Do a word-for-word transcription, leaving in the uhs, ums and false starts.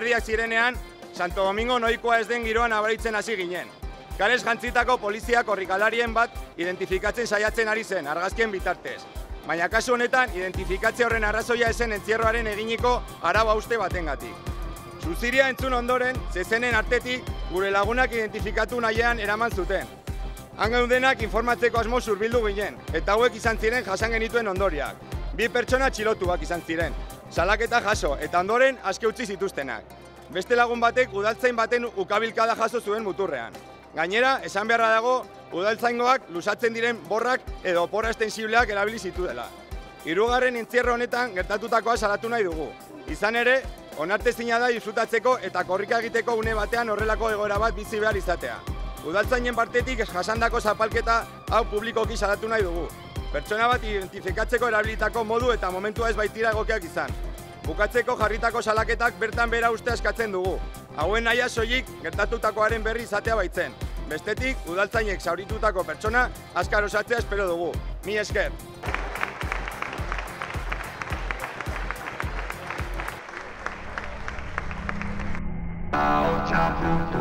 erdiak zirenean, Santo Domingo noikoa ez den giroan abaritzen hasi ginen. Kalez jantzitako polizia korrikalarien bat identifikatzen saiatzen ari zen, argazkien bitartez. Baina kasu honetan, identifikatze horren arrazoia esen entzierroaren eginiko araba uste batengatik. Zuziria entzun ondoren, zezenen artetik gure lagunak identifikatu nahian eraman zuten. Han geudenak informatzeko asmo zurbildu ginen, eta hauek izan ziren jasan genituen ondoriak. Bi pertsona txilotuak izan ziren, salaketa jaso, eta ondoren aske utzi zituztenak. Beste lagun batek udaltzain baten ukabilkada jaso zuen muturrean. Gainera, esan beharra dago, udaltzaingoak lusatzen diren borrak edo opora estensibleak erabili zituela. Hirugarren entzierro honetan gertatutakoa salatu nahi dugu. Izan ere, onartezina da disfrutatzeko eta korrika egiteko une batean horrelako egoera bat bizi behar izatea. Udaltzainen partetik jasandako zapalketa hau publikoki salatu nahi dugu. Pertsona bat identifikatzeko erabilitako modu eta momentua ez baitira egokiak izan. Bukatzeko jarritako salaketak bertan bera uste eskatzen dugu. Hauen naia soilik gertatutakoaren berri izatea baitzen. Bestetik, udaltzainek zauritutako pertsona azkar osatzea espero dugu. Mi esker! Ahotsa puntu